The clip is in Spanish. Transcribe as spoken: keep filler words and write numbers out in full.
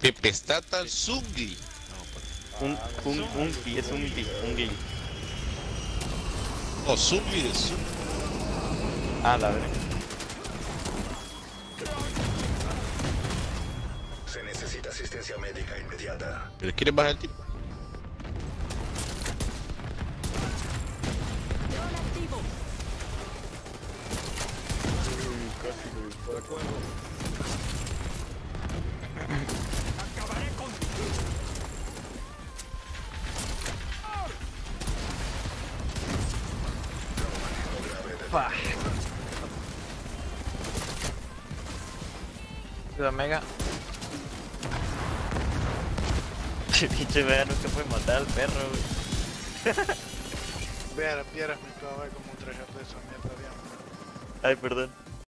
Pepe está tan zungi. Un, un, un, es un, un gay. No, zungi es zungi. Ah, la verdad. Se necesita asistencia médica inmediata. ¿Pero quieres bajar el tipo? Fuck. Cuidado, Mega. Pinche vea, nunca puede matar al perro, güey. Vieras, vieras mi caballo como un tres G P esa mierda, digamos. Ay, perdón.